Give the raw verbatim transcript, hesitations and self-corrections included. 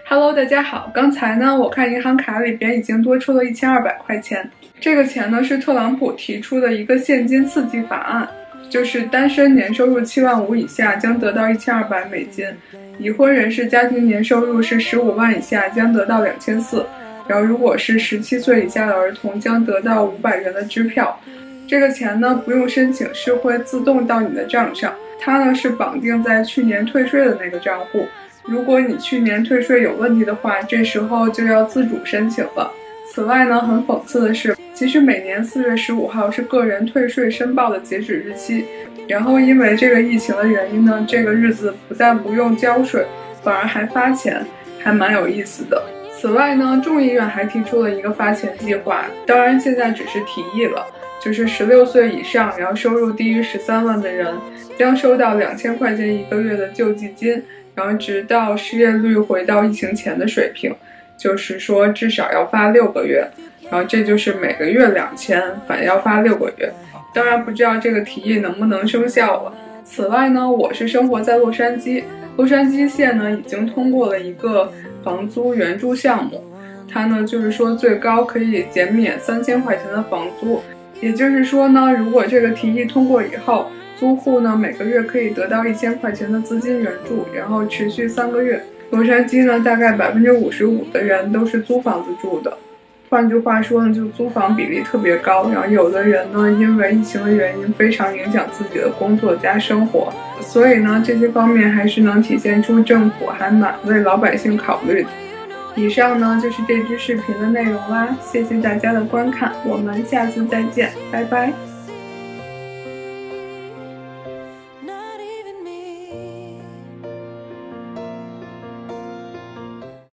Hello， 大家好。刚才呢，我看银行卡里边已经多出了一千二百块钱。这个钱呢是特朗普提出的一个现金刺激法案，就是单身年收入七万五以下将得到一千二百美金，已婚人士家庭年收入是十五万以下将得到两千四，然后如果是十七岁以下的儿童将得到五百元的支票。这个钱呢不用申请，是会自动到你的账上。它呢是绑定在去年退税的那个账户。如果你去年退税有问题的话，这时候就要自主申请了。此外呢，很讽刺的是，其实每年四月十五号是个人退税申报的截止日期，然后因为这个疫情的原因呢，这个日子不但不用交税，反而还发钱，还蛮有意思的。此外呢，众议院还提出了一个发钱计划，当然现在只是提议了，就是十六岁以上，然后收入低于十三万的人将收到两千块钱一个月的救济金，然后直到失业率回到疫情前的水平，就是说至少要发六个月，然后这就是每个月两千，反正要发六个月。当然不知道这个提议能不能生效了。此外呢，我是生活在洛杉矶，洛杉矶县呢已经通过了一个房租援助项目，它呢就是说最高可以减免三千块钱的房租，也就是说呢，如果这个提议通过以后，租户呢每个月可以得到一千块钱的资金援助，然后持续三个月。洛杉矶呢大概百分之五十五的人都是租房子住的，换句话说呢，就租房比例特别高。然后有的人呢因为疫情的原因非常影响自己的工作加生活，所以呢这些方面还是能体现出政府还蛮为老百姓考虑的。以上呢就是这支视频的内容啦，谢谢大家的观看，我们下次再见，拜拜。